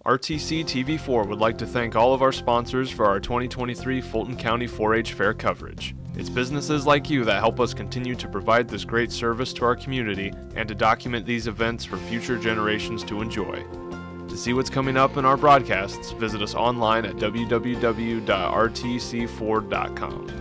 RTC TV4 would like to thank all of our sponsors for our 2023 Fulton County 4-H Fair coverage. It's businesses like you that help us continue to provide this great service to our community and to document these events for future generations to enjoy. To see what's coming up in our broadcasts, visit us online at www.rtc4.com.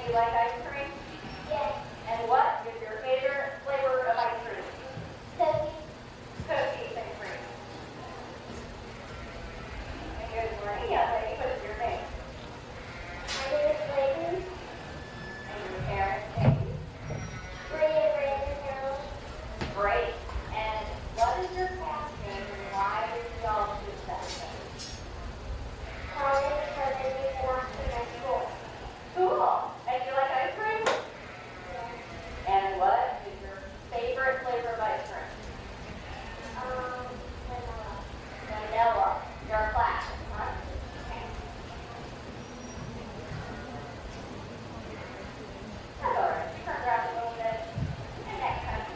do you like ice cream? Yes. And what is your favorite flavor of ice cream? Cookies. Cookies and cream. And good morning, young lady. What is your name? My name is Layton. And your parents' name? Bree and Brandon Harold. Great. And what is your cast name and why did y'all choose that name? Calling because I need an after my school. Cool. And do you like ice cream? And what is your favorite flavor of ice cream? Vanilla. Vanilla. Your class, huh? Okay. That's all right. Turn around a little bit. And next time,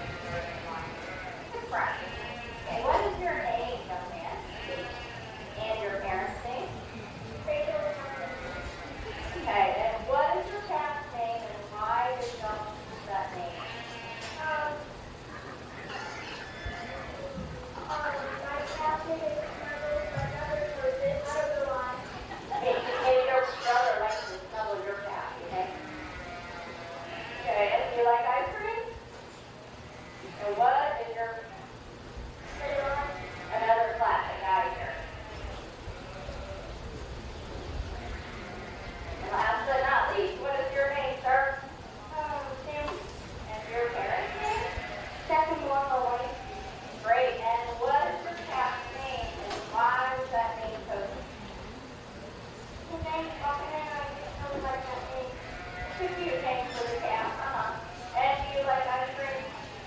just practice. Okay, what is your name, young man? And your parents' name? Rachel and Martin. Okay, and what is your cast name and why did y'all choose that name? My captain is Snuggle, my brother was it. I don't know why. Maybe your brother likes to snuggle your cat, okay? Okay, and do you like ice cream? And what is your Vanilla. another classic out of here? And last but not least, what is your name, sir? Sam. And your parents' name? Second one, Lloyd. Great, and what is your cat's name and why was that name chosen? His name is Walker and I just don't like that name. It's a cute name for the cat, And do you like ice cream?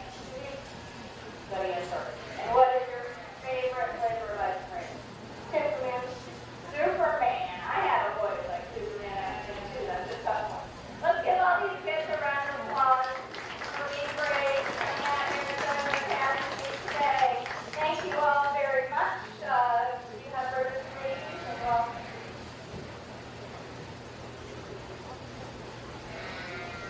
Good answer. And what is your favorite flavor of ice cream? Superman. Superman. I have a voice like Superman. I can do that. Just tough one. Let's give all these kids a round of applause for being brave and out here and doing their parents need today. Thank you all very much. Do you have further communication? Well,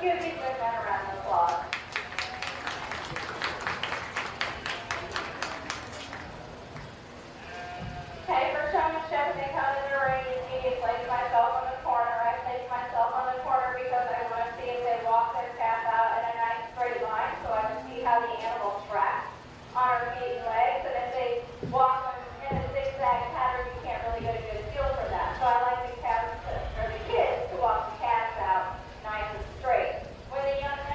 give these good men a round of applause. Okay, for showmanship, they come to the ring, you see me place myself on the corner. I place myself on the corner because I want to see if they walk their calf out in a nice straight line so I can see how the animal tracks on her feet and legs. And if they walk in a zigzag pattern, you can't really get a good feel for that. So I like the calves or the kids to walk the calves out nice and straight. When the young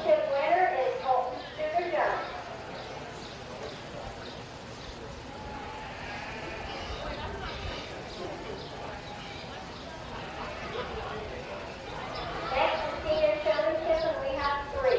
scholarship winner is Colton Sugar Jones. Next is senior showmanship, and we have 3.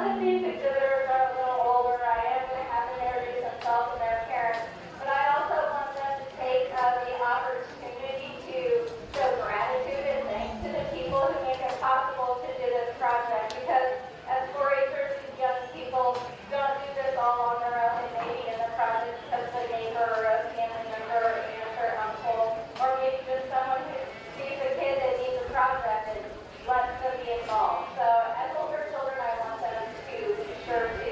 of these exhibitors are a little older. I am going to have them introduce themselves and their parents. But I also want them to take the opportunity to show gratitude and thanks to the people who make it possible to do this project. Because as 4-Hers, these young people don't do this all on their own. They may be in the project because of a neighbor or a family member or aunt or uncle, or maybe just someone who sees a kid that needs a project and lets them be involved. So as older children, I want them to be sure to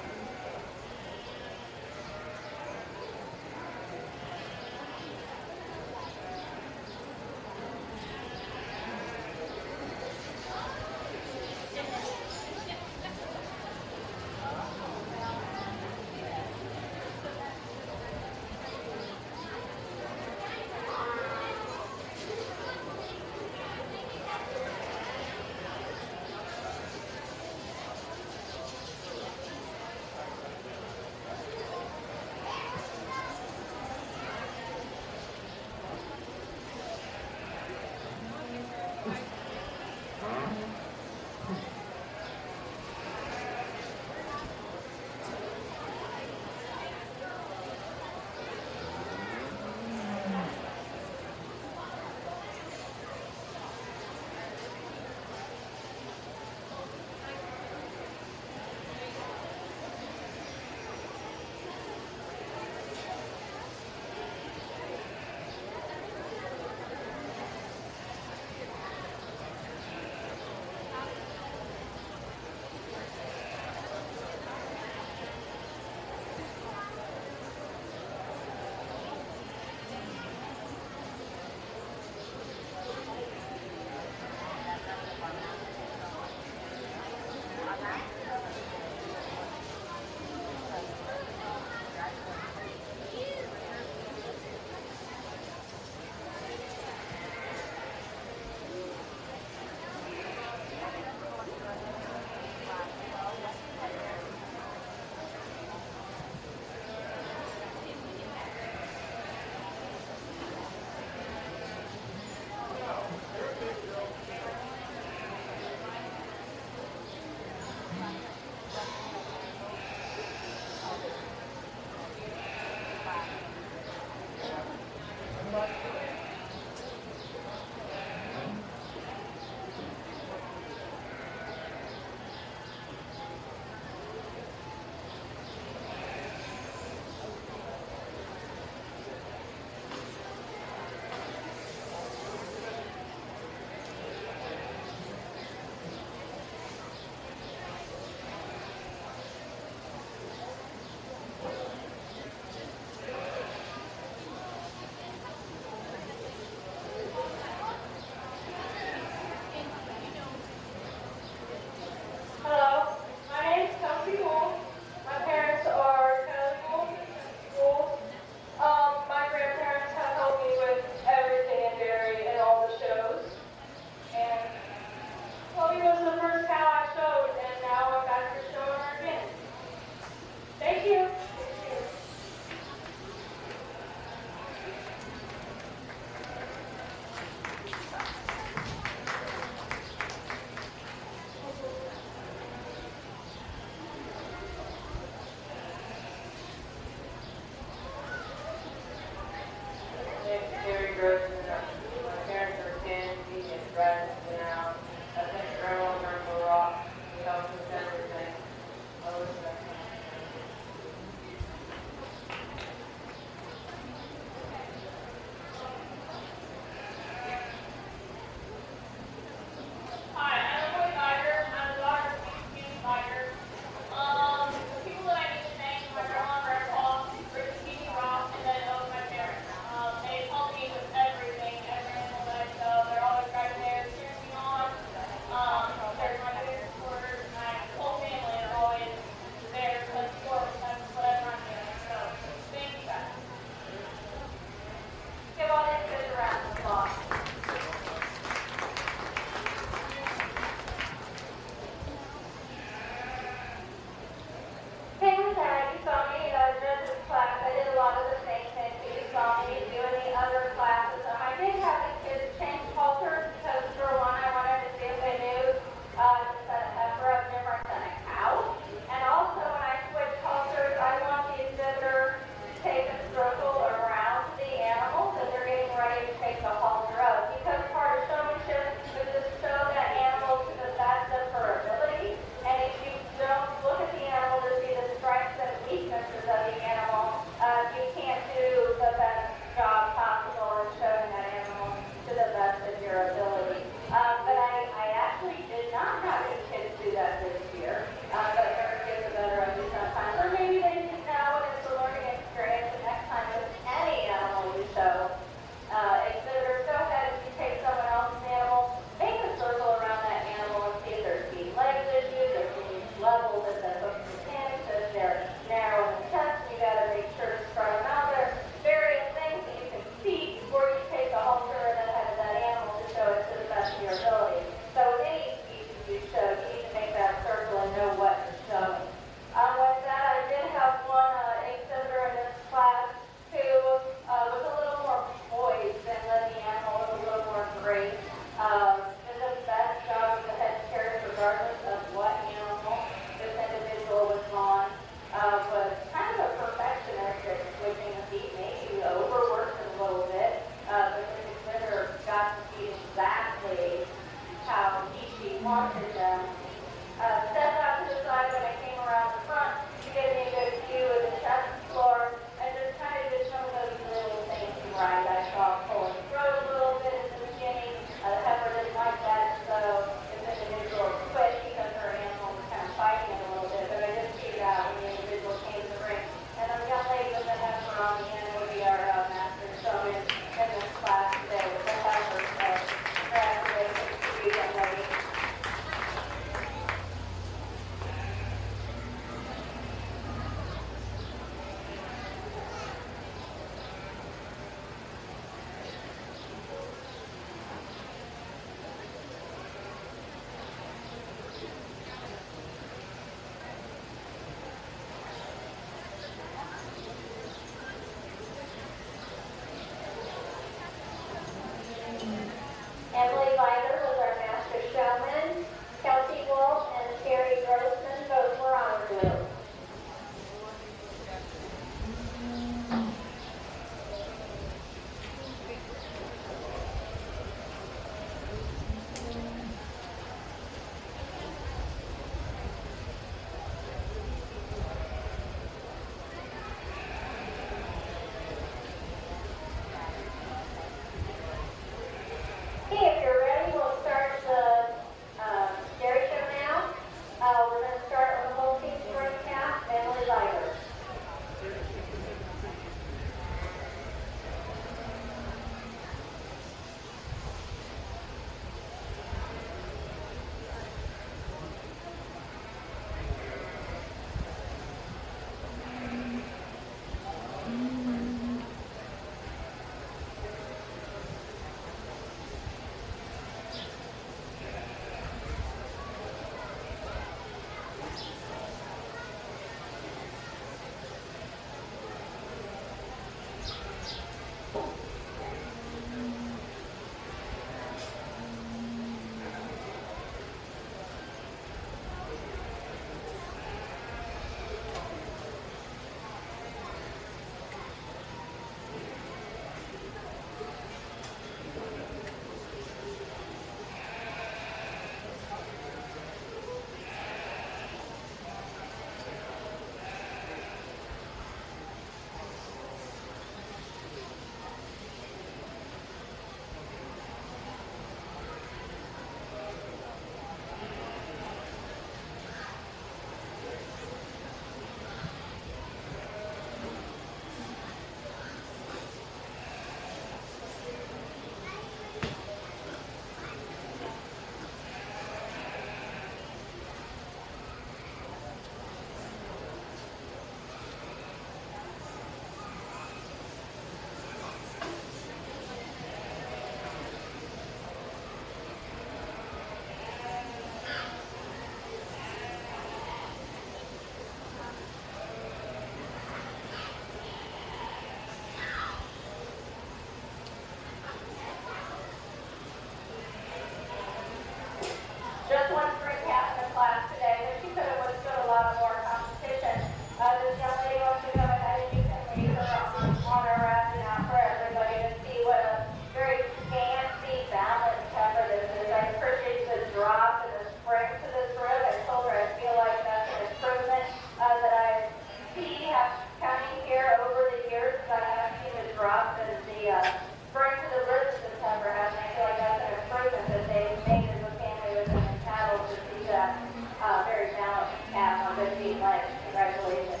counting here over the years, but I haven't seen a drop as the spring to the roots of September has. And I feel like that's an improvement that they've made as a family within the cattle to see that very balanced calf on 15 legs. Congratulations.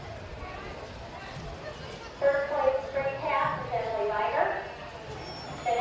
Third place spring calf is Emily Miner.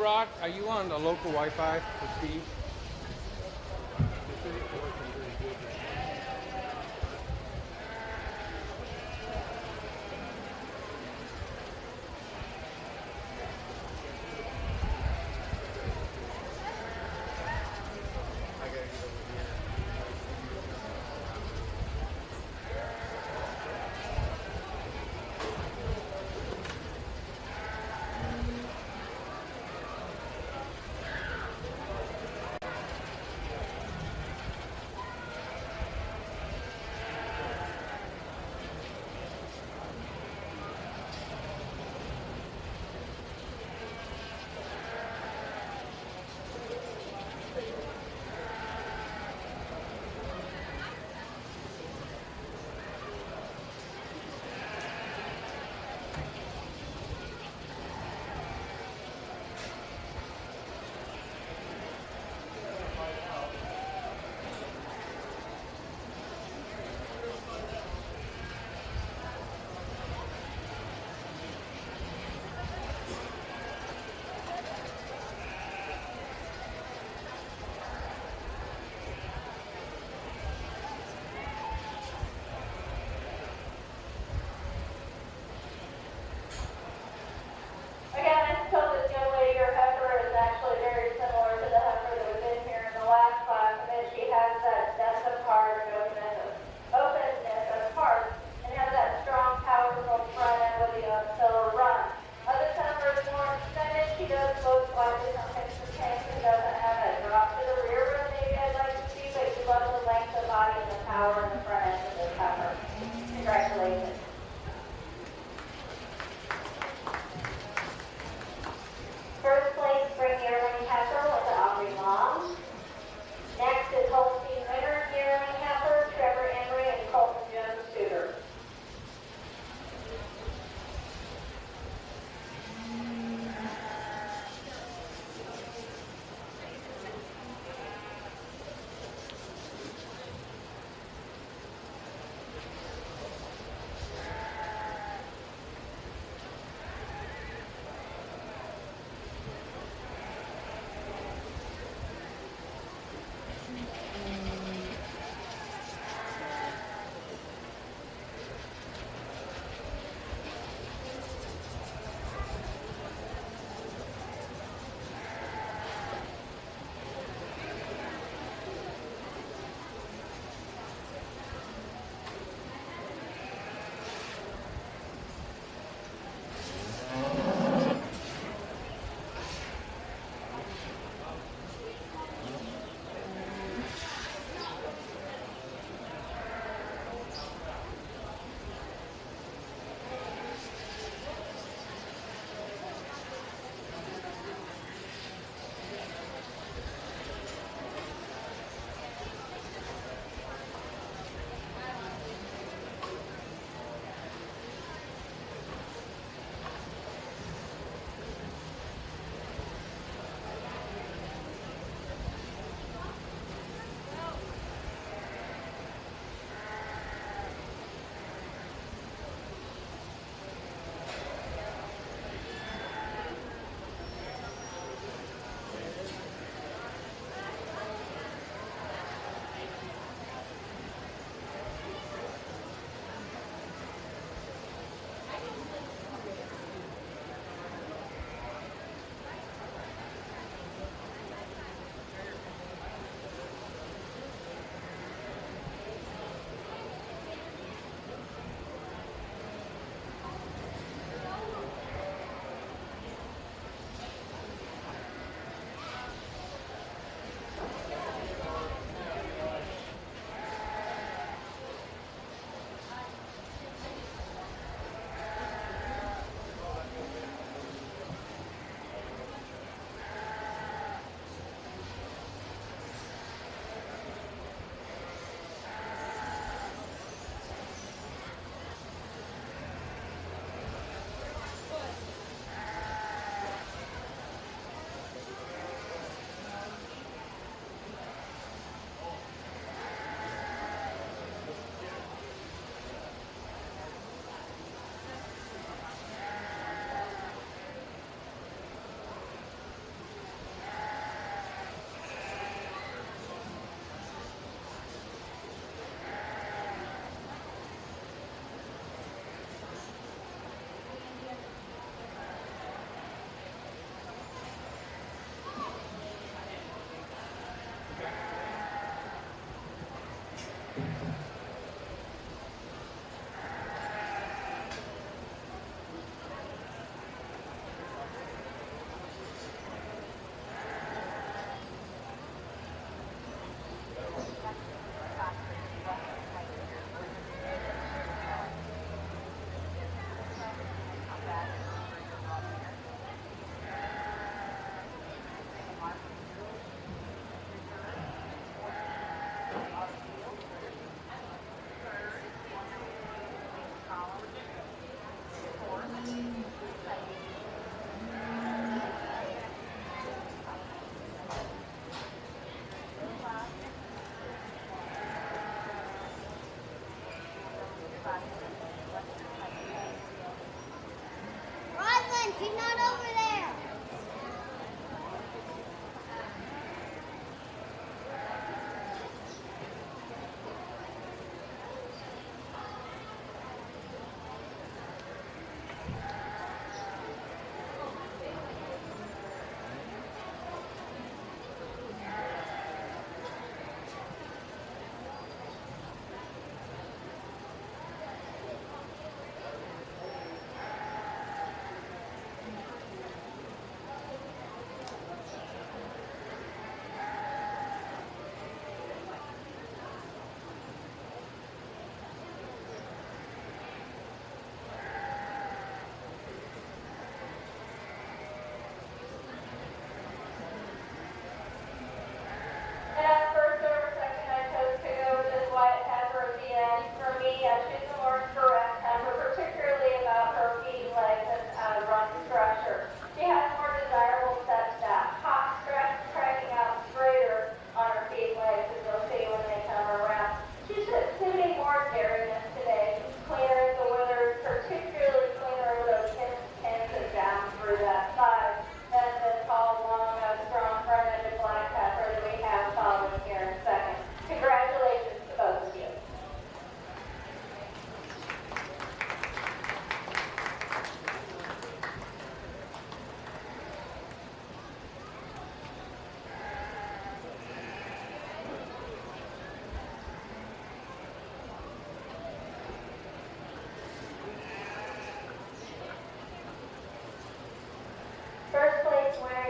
Brock, are you on the local Wi-Fi for Steve?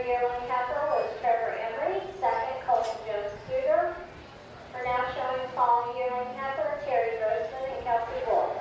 yearling heifer was Trevor Emery. Second, Colton Joe Studer. We're now showing the following yearling heifer, Terry Grossman and Kelsey Wolf.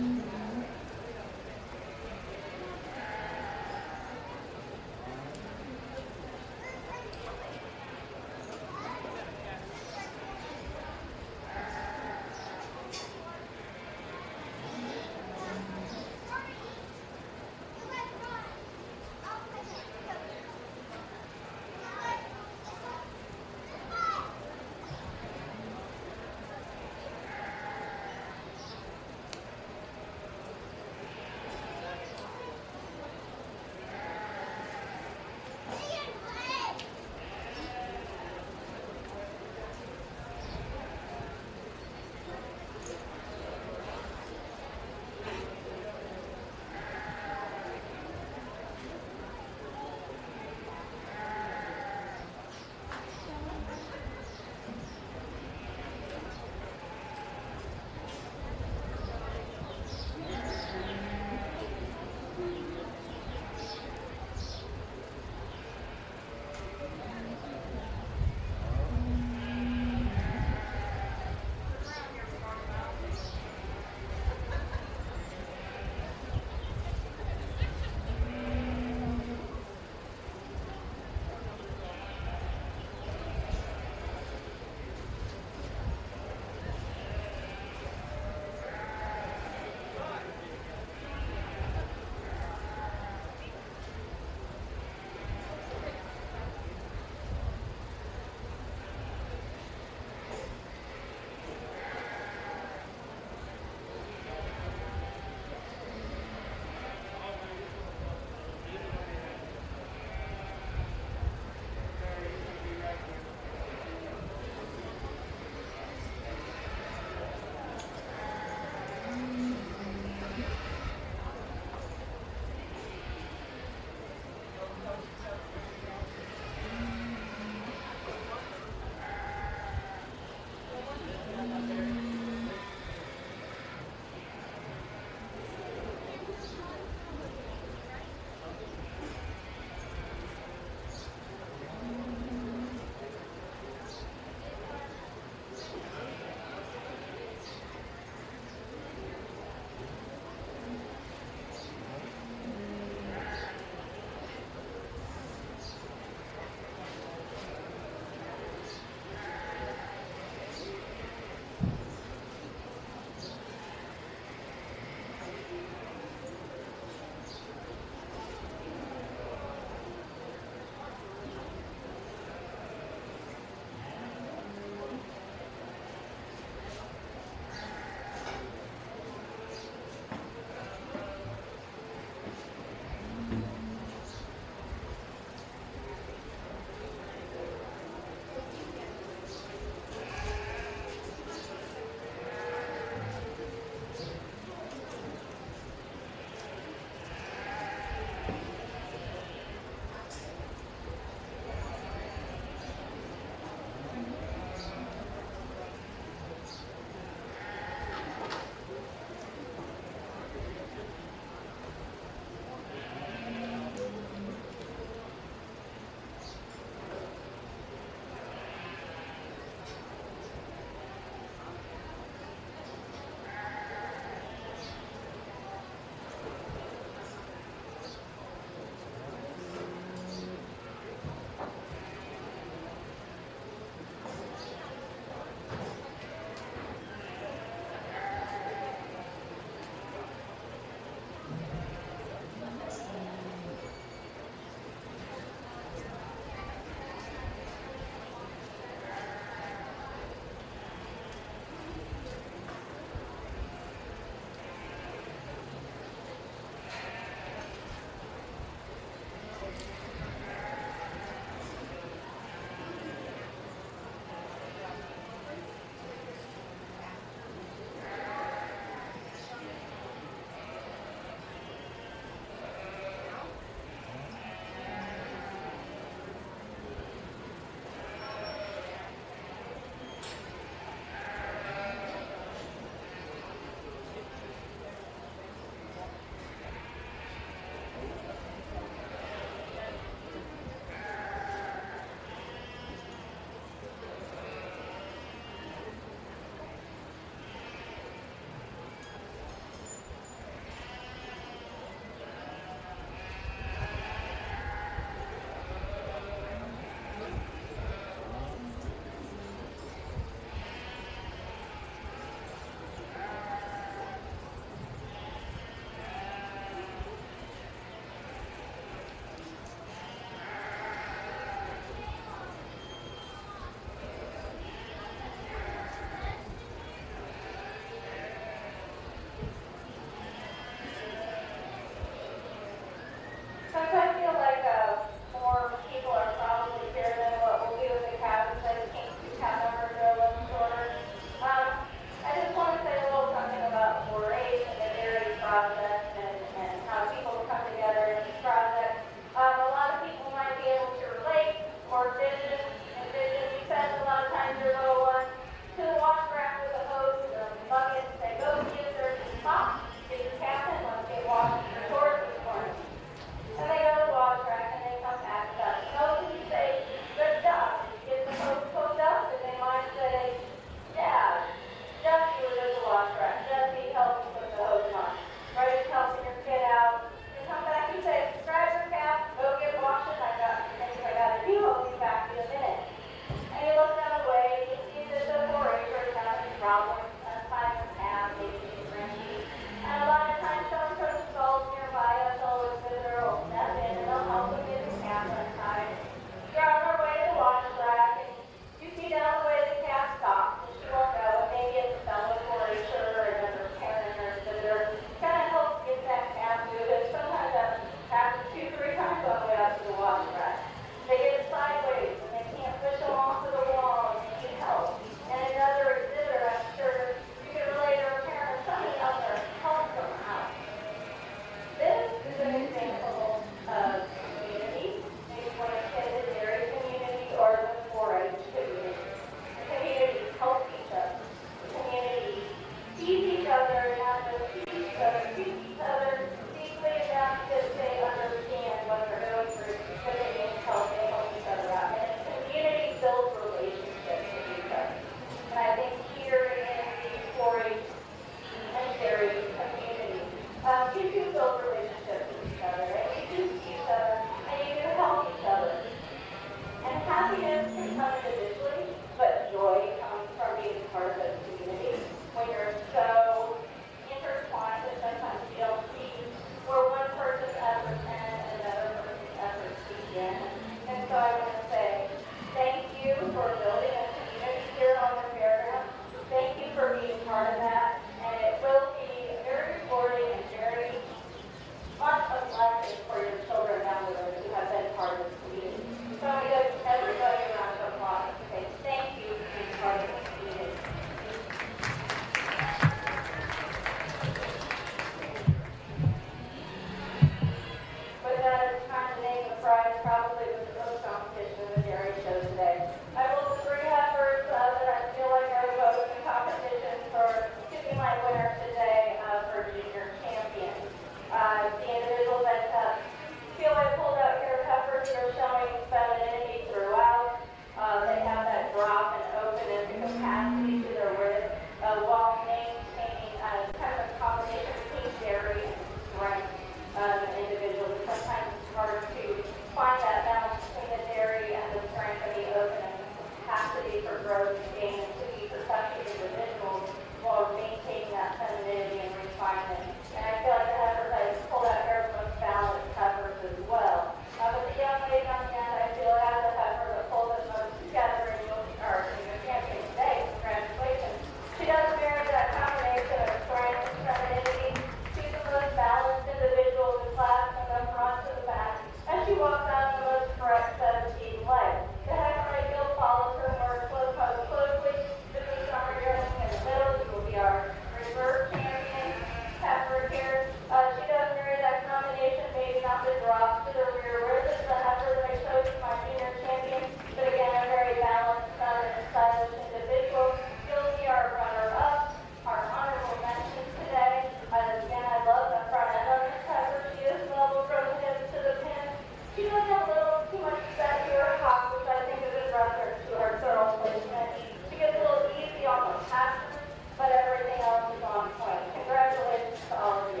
probably was the most competition in the dairy show today. I pulled 3 heifers that I feel like are both in competition for skipping line winner today for junior champion. The individuals that feel I pulled out here heifers that are showing femininity throughout. They have that drop and open and the capacity to their width while maintaining kind of a combination between dairy and strength individuals. Sometimes it's hard to find that balance between the dairy and the strength of the open and capacity for growth and gain and to be productive individuals while maintaining that femininity and refinement. And I feel like the heifers I pulled out here are the most balanced heifers as well. But the young lady on the end, I feel has a heifer that pulls it most together and you'll champion today. Congratulations. She does marry that combination of strength and femininity. She's the most balanced individual in the class from the front to the back. And she walks out the most correct 17 legs. The heifer I feel follows her more closely. The piece on her young in the middle, she will be our reserve champion heifer here. She does marry that combination, maybe not the drop to the rear. Where this is the heifer that I showed you, my junior champion, but again, a very balanced and stylish individual. She'll be our runner-up, our honorable mention today. Again, I love the front end on this heifer. She is level from the hips to the pin. She does have a little too much fat to her hop, which I think is a reference to her thorough placement. She gets a little easy on the passes, but everything else is on point. Congratulations to all of you.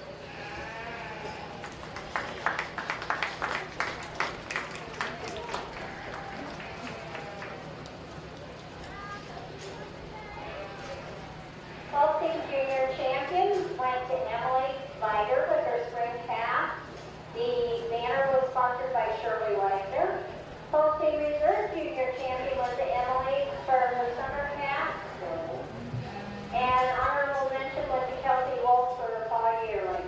Holstein Junior Champion went to Emily Snyder with her spring calf. The banner was sponsored by Shirley Wagner. Holstein Reserve Junior Champion was to Emily for her summer calf. And honorable mention was to Kelsey Wolf for her fall yearling.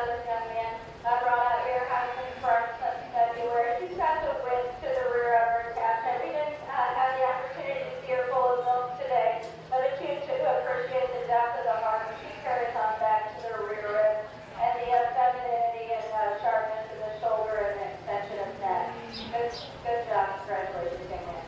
this young man brought out here having his front since February. She's got the width to the rear of her attachment. We didn't have the opportunity to see her full of milk today, but a tune to appreciate the depth of the heart she carries on back to the rear rib and the femininity and sharpness of the shoulder and the extension of neck. Good job. Congratulations, young man.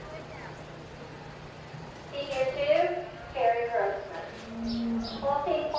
Senior 2, Carrie Grossman. Walking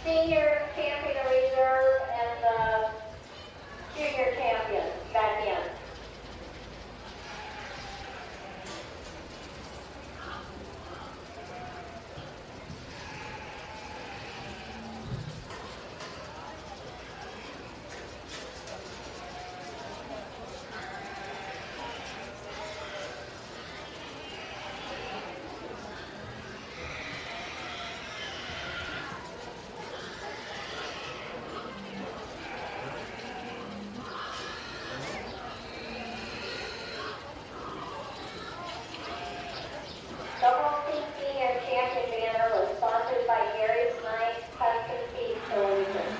senior champion of reserve and the junior champion back in. The Home Senior Champion banner was sponsored by Gary's Night Custom Feed Solutions.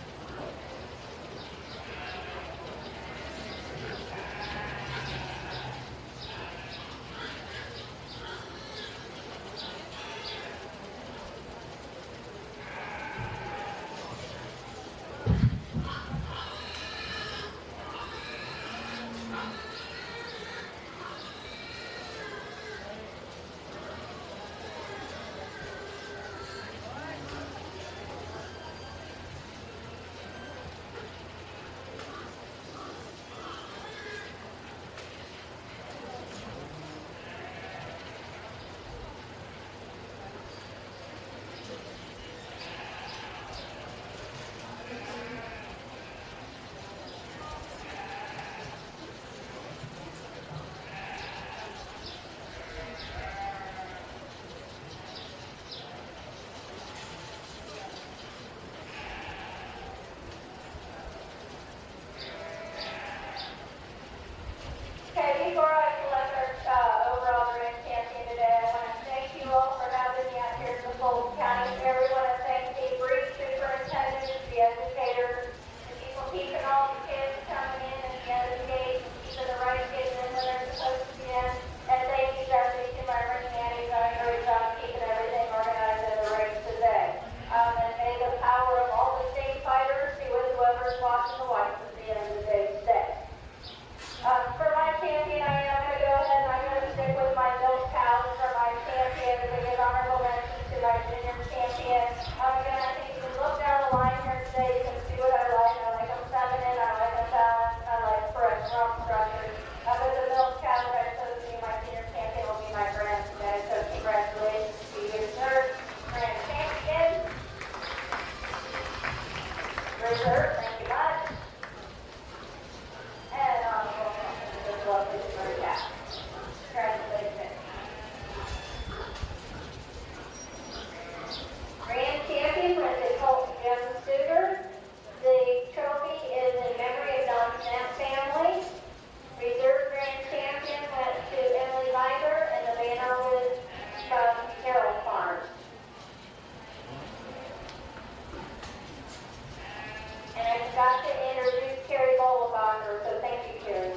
Okay, before I select our overall grand champion today, I want to thank you all for having me out here in the Fulton County Fair. We want to thank the brief superintendents, the educators, the people keeping all the kids coming in and the other gates, keeping the right kids in when they're supposed to be in. And thank you, Darcy, to my ring nannies, done a great job keeping everything organized in the race today. And may the power of all the state fighters be with whoever's watching the whites at the end of the day today. For my champion, I'm going to go ahead and I'm going to stick with my milk cows for my champion as I give honorable mention to my junior champion. Again, I think you can look down the line here today, you can see what I like. I like them feminine, I like them balanced, I like fresh, strong structures. But the milk cow that I chose to be my senior champion will be my grand today. So congratulations to you, third grand champion. Reserve, thank you much. And this lovely bird cat. Congratulations. Grand champion went to Colton Jones Sugar. The trophy is in memory of Don Snap family. Reserve grand champion went to Emily Viber, and the banner was from Carroll Farms. And I forgot to introduce Carrie Bollenbacher, so thank you, Carrie.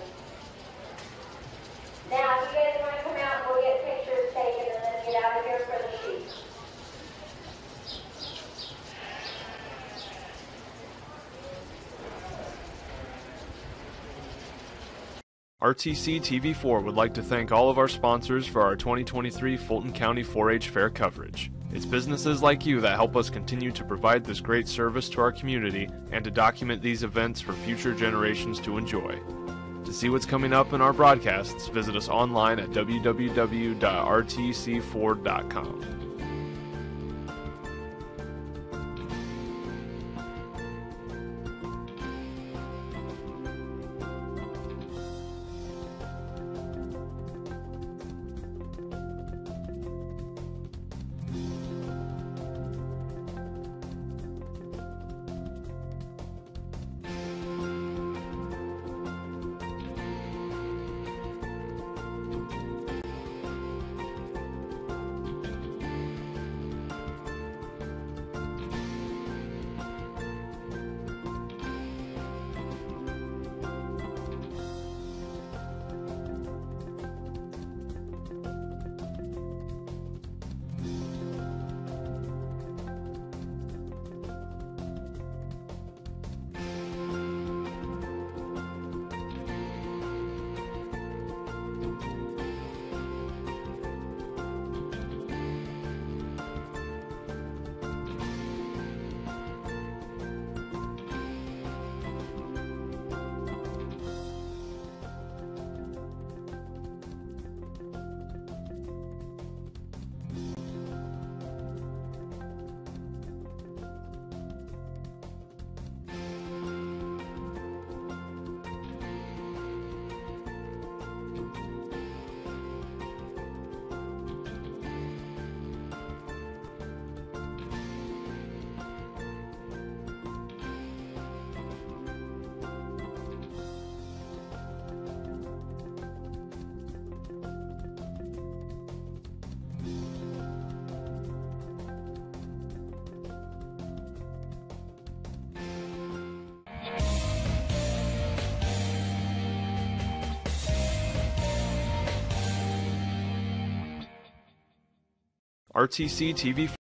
Now, if you guys want to come out, we'll get pictures taken and then get out of here for the sheet. RTC TV4 would like to thank all of our sponsors for our 2023 Fulton County 4-H Fair coverage. It's businesses like you that help us continue to provide this great service to our community and to document these events for future generations to enjoy. To see what's coming up in our broadcasts, visit us online at www.rtc4.com. RTC TV